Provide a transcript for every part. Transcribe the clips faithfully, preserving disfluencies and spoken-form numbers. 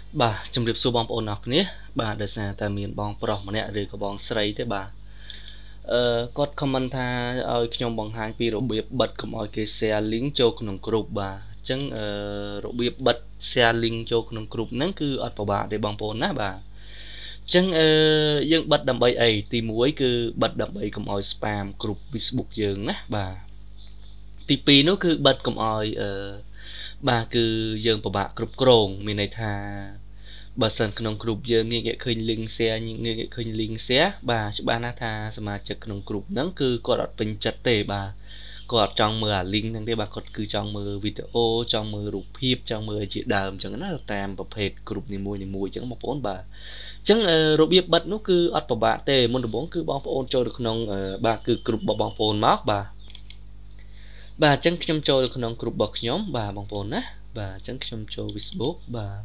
bà trong điệp số bong ôn học nhé bà đời xa ta miền bong pro mà nè rồi có bong sấy thế bà ờ có comment tha ơi trong bong hai pi rồi biệt bật cùng ơi cái xe link cho cùng group bà chẳng ờ rồi biệt bật xe link cho cùng group nắng cứ ở bảo bà để bong ôn á bà chẳng ờ dân bật đầm bay ấy thì muối cứ bật đầm bay cùng ơi spam group Facebook dương á bà thì pi nó cứ bật cùng ơi ờ bà cứ dương bảo bà group krong mình này tha bà sânក្នុង group យើងងាកឃើញ link share ងាកឃើញ link share បាទច្បាស់ណាស់ថាសមាជិកក្នុង group ហ្នឹងគឺគាត់អត់ពេញចិត្តទេបាទគាត់ចង់មើលអា link ហ្នឹងទេបាទគាត់គឺចង់មើលវីដេអូចង់មើលរូបភាពចង់មើលជាដើមអញ្ចឹងណាតាមប្រភេទ group នីមួយៗអញ្ចឹងបងប្អូនបាទអញ្ចឹងរបៀបបិទនោះគឺអត់ពិបាកទេមុនដំបូងគឺបងប្អូនចូលទៅក្នុងបាទគឺ group របស់បងប្អូនមកបាទបាទអញ្ចឹងខ្ញុំចូលទៅក្នុង group របស់ខ្ញុំបាទបងប្អូនណាបាទអញ្ចឹងខ្ញុំចូល Facebook បាទ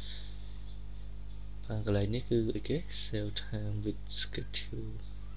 កន្លែងនេះគឺអីគេ save time with schedule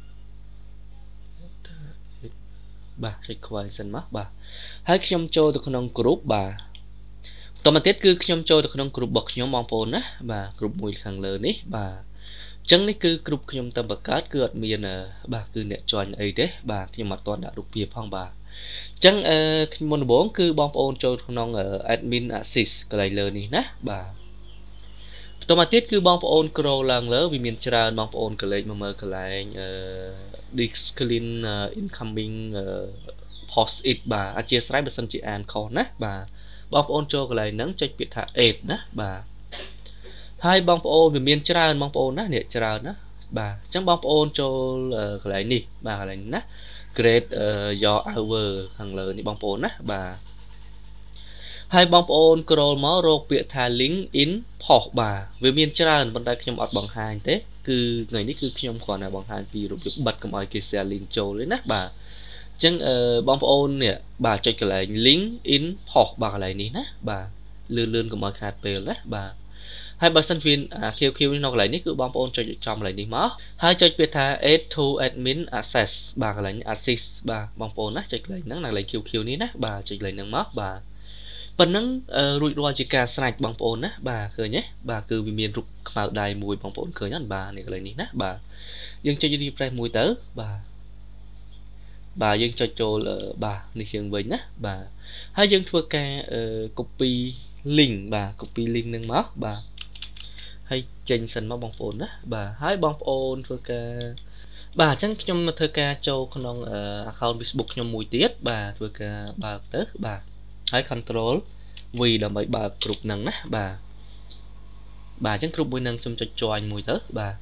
បាទចុចខ្វែងសិនមកបាទហើយខ្ញុំចូលទៅក្នុង group បាទតមកទៀតគឺខ្ញុំចូលទៅក្នុង group របស់ខ្ញុំបងប្អូនណាបាទ group មួយខាងលើនេះបាទអញ្ចឹងនេះគឺ group ខ្ញុំតែបង្កើតគឺអត់មានបាទគឺអ្នក join អីទេបាទខ្ញុំអត់ទាន់ដាក់រូបភាពផងបាទអញ្ចឹងអឺខ្ញុំមុនដំបូងគឺបងប្អូនចូលក្នុង admin access កន្លែងលើនេះណាបាទតមកទៀតគឺបងប្អូន scroll ឡើងលើវាមានច្រើនបងប្អូនកលេចមកមើលកន្លែងអឺ disk clean incoming post it បាទអធិស្ឋានបើសិនជាអានខុសណាបាទបងប្អូនចូលកន្លែងហ្នឹងចុចពាក្យថា add ណាបាទហើយបងប្អូនវាមានច្រើនបងប្អូនណានេះច្រើនណាបាទអញ្ចឹងបងប្អូនចូលកន្លែងនេះបាទកន្លែងណា create your hour ខាងលើនេះបងប្អូនណាបាទហើយបងប្អូន scroll មករកពាក្យថា link in post បាទវាមានច្រើនប៉ុន្តែខ្ញុំអត់បង្ហាញទេគឺថ្ងៃនេះគឺខ្ញុំគ្រាន់តែបង្ហាញពីរបៀបបិទកុំឲ្យគេ share link ចូលទេណាបាទអញ្ចឹងបងប្អូននេះបាទចុចកន្លែង link in post បាទកន្លែងនេះណាបាទលឿនលឿនកុំឲ្យខាតពេលណាបាទហើយបើសិនវាអា Q Q នេះនៅកន្លែងនេះគឺបងប្អូនចុចចំកន្លែងនេះមកហើយចុចពាក្យថា add to admin access បាទកន្លែង access បាទបងប្អូនណាចុចកន្លែងហ្នឹងកន្លែង Q Q នេះណាបាទចុចកន្លែងហ្នឹងមកបាទប៉ុណ្ណឹងរួចរាល់ជាការស្រេចបងប្អូនណាបាទឃើញទេបាទគឺវាមានរូបខ្មៅដៃមួយបងប្អូនឃើញអត់បាទនេះកន្លែងនេះណាបាទយើងចុច refresh មួយទៅបាទបាទយើងចុចចូលបាទនេះយើងវិញណាបាទហើយយើងធ្វើការ copy link បាទ copy link នឹងមកបាទហើយចេញសិនមកបងប្អូនណាបាទហើយបងប្អូនធ្វើការបាទអញ្ចឹងខ្ញុំធ្វើការចូលក្នុង account Facebook ខ្ញុំមួយទៀតបាទធ្វើការបើកទៅបាទហើយ control V ដើម្បីបើកគ្រប់ហ្នឹងណាបាទបាទអញ្ចឹងគ្រប់មួយហ្នឹងខ្ញុំចុច join មួយទៅបាទ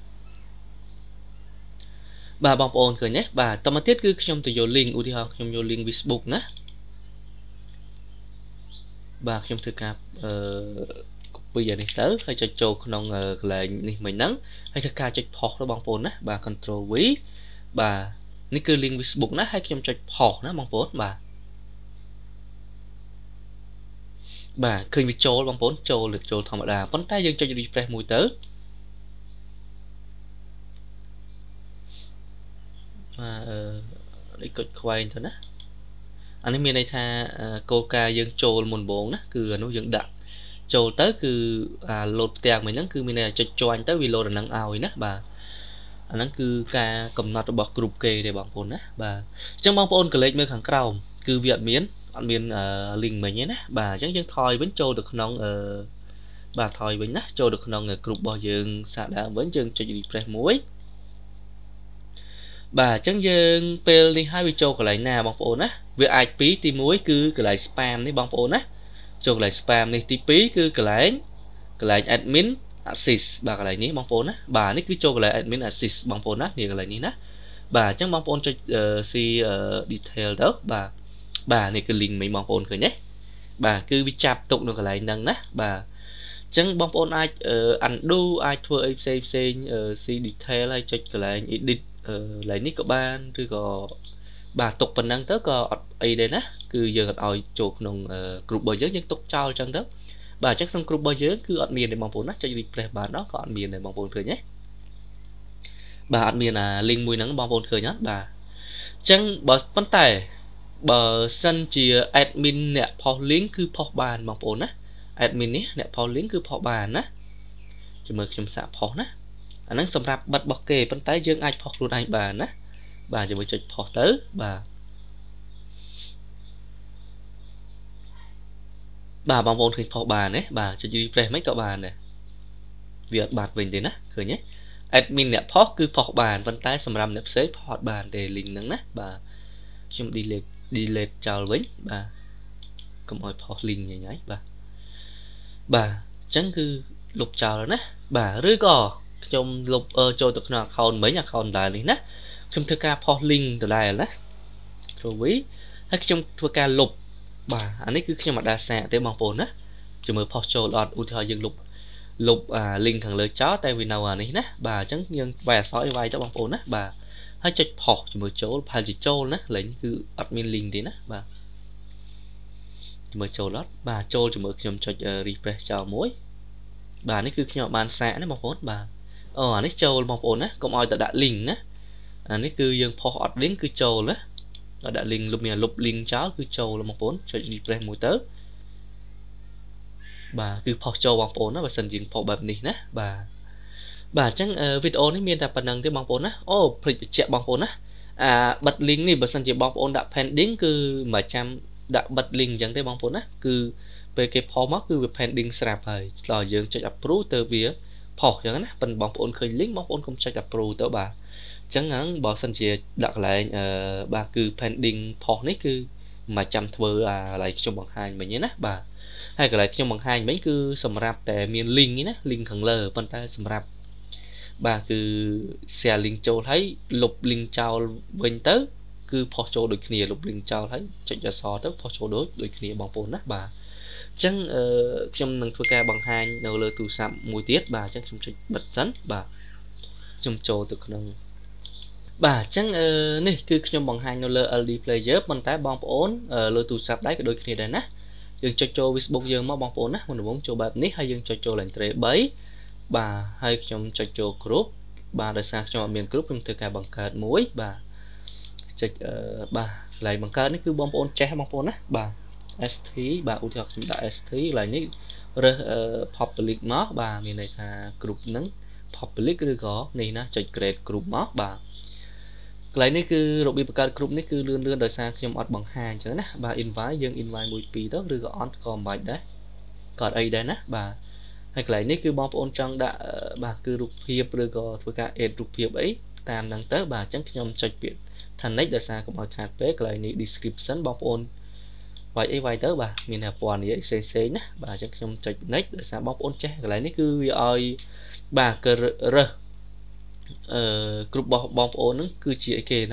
បាទបងប្អូនឃើញទេបាទតមកទៀតគឺខ្ញុំទៅយក link ឧទាហរណ៍ខ្ញុំយក link Facebook ណាបាទខ្ញុំធ្វើការអឺ copy អានេះទៅហើយចុចចូលក្នុងកន្លែងនេះមិញហ្នឹងហើយធ្វើការចុច post ទៅបងប្អូនណាបាទ control V បាទនេះគឺ link Facebook ណាហើយខ្ញុំចុច post ណាបងប្អូនបាទបាទឃើញវាចូលបងប្អូនចូលលើកចូលធម្មតាប៉ុន្តែយើងចុច refresh មួយទៅបាទអឺនេះកុចខ្វែងទៅណាអានេះមានន័យថាគោលការណ៍យើងចូលមុនបងណាគឺអានោះយើងដាក់ចូលទៅគឺអាលោតផ្ទាំងមិញហ្នឹងគឺមានន័យថាចុច join ទៅវាលោតអាហ្នឹងឲ្យណាបាទអាហ្នឹងគឺការកំណត់របស់ group គេទេបងប្អូនណាបាទអញ្ចឹងបងប្អូនកលេចមើលខាងក្រោមគឺវាអត់មានអត់មាន link មិញទេណាបាទអញ្ចឹងយើងថយវិញចូលទៅក្នុងអឺបាទថយវិញណាចូលទៅក្នុង group របស់យើងសាកដើមវិញយើងចុច refresh មួយបាទអញ្ចឹងយើងពេលនេះហើយវាចូលកន្លែងណាបងប្អូនណាវាអាចពីរទីមួយគឺកន្លែង spam នេះបងប្អូនណាចូលកន្លែង spam នេះទីពីរគឺកន្លែងកន្លែង admin access បាទកន្លែងនេះបងប្អូនណាបាទនេះគឺចូលកន្លែង admin access បងប្អូនណានេះកន្លែងនេះណាបាទអញ្ចឹងបងប្អូនចុច see detail ទៅបាទបាទនេះគឺ link មិញបងប្អូនឃើញទេបាទគឺវាចាប់ទុកនៅកន្លែងហ្នឹងណាបាទអញ្ចឹងបងប្អូនអាច undo អាចធ្វើអីផ្សេងផ្សេង see detail ហើយចុចកន្លែង edit កន្លែងនេះក៏បានឬក៏បាទទុកប៉ុណ្ណឹងទៅក៏អត់អីដែរណាគឺយើងអត់ឲ្យចូលក្នុង group របស់យើងយើងទុកចោលអញ្ចឹងទៅបាទអញ្ចឹងក្នុង group របស់យើងគឺអត់មានទេបងប្អូនណាចុច refresh បានដល់ក៏អត់មានដែរបងប្អូនឃើញទេបាទអត់មានអា link មួយហ្នឹងបងប្អូនឃើញអត់បាទអញ្ចឹងបើប៉ុន្តែបើសិនជា admin អ្នក post link គឺ post បានបងប្អូនណា admin នេះអ្នក post link គឺ post បានណាจะมือខ្ញុំសាកផុសណាអាហ្នឹងសម្រាប់បិទរបស់គេប៉ុន្តែយើងអាចផុសខ្លួនឯងបានណាបាទជាមួយចុចផុសទៅបាទបាទបងប្អូនឃើញផុសបានទេបាទចុច refresh មិនក៏បានដែរវាអត់បាត់វិញទេណាឃើញទេ admin អ្នកផុសគឺផុសបានប៉ុន្តែសម្រាប់អ្នកផ្សេងផុសអត់បានទេ link ហ្នឹងណាបាទខ្ញុំ delete delete ចោលវិញបាទកុំឲ្យផុស link ញ៉ៃញ៉ៃបាទបាទអញ្ចឹងគឺលុបចោលណាបាទឬក៏ខ្ញុំលុបចូលទៅក្នុង account មិញ account ដែរនេះណាខ្ញុំធ្វើការផុស link ដដែលណាគ្រូវីហើយខ្ញុំធ្វើការលុបបាទអានេះគឺខ្ញុំអត់ដែរសាកទេបងប្អូនណាចាំមើលផុសចូលអត់ឧទាហរណ៍យើងលុបលុបអា link ខាងលើចោលតែវានៅអានេះណាបាទអញ្ចឹងយើងវាយអក្សរឲ្យវាយទៅបងប្អូនណាបាទហើយចុចផុសជាមួយចូលប្រហែលជាចូលណាលេងគឺអត់មាន link ទេណាបាទជាមួយចូលអត់បាទចូលជាមួយខ្ញុំចុច refresh ចោលមួយបាទនេះគឺខ្ញុំបានសាកណាបងប្អូនបាទអូអានេះចូលបងប្អូនណាកុំឲ្យតែដាក់ link ណាអានេះគឺយើងផុសអត់ link គឺចូលណាដល់ដាក់ link លុបមានលុប link ចោលគឺចូលបងប្អូនចុច refresh មួយទៅបាទគឺផុសចូលបងប្អូនណាបើសិនយើងផុសបែបនេះណាបាទបាទអញ្ចឹងវីដេអូនេះមានតែប៉ុណ្្នឹងទេបងប្អូនណាអូភ្លេចបញ្ជាក់បងប្អូនណាអាបិទ link នេះបើសិនជាបងប្អូនដាក់ pending គឺមិនចាំដាក់បិទ link អញ្ចឹងទេបងប្អូនណាគឺពេលគេផុសមកគឺវា pending ស្រាប់ហើយដល់យើងចុច approve ទៅវាផុសអញ្ចឹងណាប៉ុន្តែបងប្អូនឃើញ link បងប្អូនកុំចុច approve ទៅបាទអញ្ចឹងហ្នឹងបើសិនជាដាក់កន្លែងអឺបាទគឺ pending ផុសនេះគឺមិនចាំធ្វើអាកន្លែងខ្ញុំបង្ហាញមិញទេណាបាទហើយកន្លែងខ្ញុំបង្ហាញមិញគឺសម្រាប់តែមាន link ណា link ខាងលើប៉ុន្តែសម្រាប់បាទគឺ share link ចូលហើយលុប link ចោលវិញទៅគឺផុសចូលដូចគ្នាលុប link ចោលហើយចុចអក្សរទៅផុសចូលដូចដូចគ្នាបងប្អូនណាបាទអញ្ចឹងអឺខ្ញុំនឹងធ្វើការបង្ហាញនៅលើទូរស័ព្ទមួយទៀតបាទអញ្ចឹងខ្ញុំចុចបិទសិនបាទខ្ញុំចូលទៅក្នុងបាទអញ្ចឹងអឺនេះគឺខ្ញុំបង្ហាញនៅលើ แอล ดี player ប៉ុន្តែបងប្អូនលើទូរស័ព្ទដៃក៏ដូចគ្នាដែរណាយើងចុចចូល Facebook យើងមកបងប្អូនណាមុនដំបូងចូលបែបនេះហើយយើងចុចចូល Entry 3បាទហើយខ្ញុំចុចចូល Group បាទដោយសារខ្ញុំអត់មាន Group ខ្ញុំធ្វើការបង្កើតមួយបាទចុចអឺបាទកន្លែងបង្កើតនេះគឺបងប្អូនចេះបងប្អូនណាបាទ st បាទឧទាហរណ៍ខ្ញុំដាក់ st កន្លែងនេះរើស public មកបាទមានន័យថា group ហ្នឹង public ឬក៏នេះណាចុច create group មកបាទកន្លែងនេះគឺរបៀបបង្កើត group នេះគឺលឿនលឿនដោយសារខ្ញុំអត់បង្ហាញអញ្ចឹងណាបាទ invite យើង invite មួយពីរទៅឬក៏អត់ក៏មិនបាច់ដែរក៏អត់អីដែរណាបាទហើយកន្លែងនេះគឺបងប្អូនចង់ដាក់បាទគឺរូបភាពឬក៏ធ្វើការ add រូបភាពអីតាមហ្នឹងទៅបាទអញ្ចឹងខ្ញុំចុចពាក្យថា next ដោយសារកុំឲ្យខាតពេកកន្លែងនេះ description បងប្អូនវាយអីវាយទៅបាទមានតែពណ៌នេះផ្សេងផ្សេងណាបាទអញ្ចឹងខ្ញុំចុច next ដោយសារបងប្អូនចេះកន្លែងនេះគឺវាឲ្យបាទគឺរើសអឺគ្រប់របស់បងប្អូនហ្នឹងគឺជាអីគេណា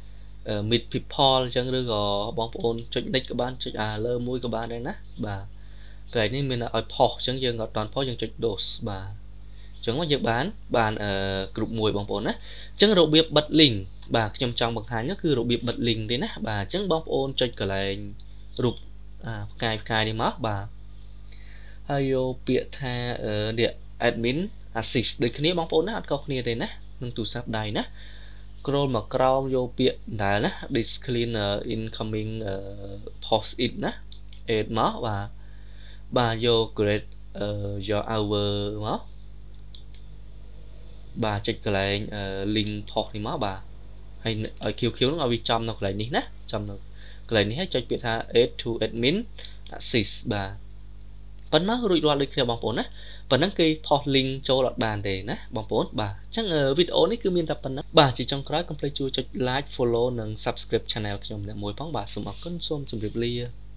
meet people អញ្ចឹងឬក៏បងប្អូនចុច next ក៏បានចុចអាលើមួយក៏បានដែរណាបាទកន្លែងនេះមានឲ្យផុសអញ្ចឹងយើងអត់តាន់ផុសយើងចុច dose បាទអញ្ចឹងមកយើងបានបានអឺគ្រប់មួយបងប្អូនណាអញ្ចឹងរបៀបបិទ link បាទខ្ញុំចង់បង្ហាញគឺរបៀបបិទ link ទេណាបាទអញ្ចឹងបងប្អូនចុចកន្លែងរូបអាផ្កាយផ្កាយនេះមកបាទហើយយកពាក្យថានេះ admin assist ដូចគ្នាបងប្អូនណាអត់ខុសគ្នាទេណានឹងទូរស័ព្ទដៃណា scroll មកក្រោមយកពាក្យដែរណា disclean incoming post it ណា add មកបាទបាទយក grade យក hour មកបាទចុចកន្លែង link post នេះមកបាទហើយឲ្យ Q Q ហ្នឹងឲ្យវាចំនៅកន្លែងនេះណាចំនៅកន្លែងនេះហើយចុចពាក្យថា add to admin assist បាទប៉ុណ្ណឹងរួចរាល់ដូចគ្នាបងប្អូនណាប៉ុណ្ណឹងគេផុស link ចូលអត់បានទេណាបងប្អូនបាទអញ្ចឹងវីដេអូនេះគឺមានតែប៉ុណ្ណឹងបាទជាចុងក្រោយកុំភ្លេចជួយចុច like follow និង subscribe channel ខ្ញុំម្នាក់មួយផងបាទសូមអរគុណសូមជម្រាបលា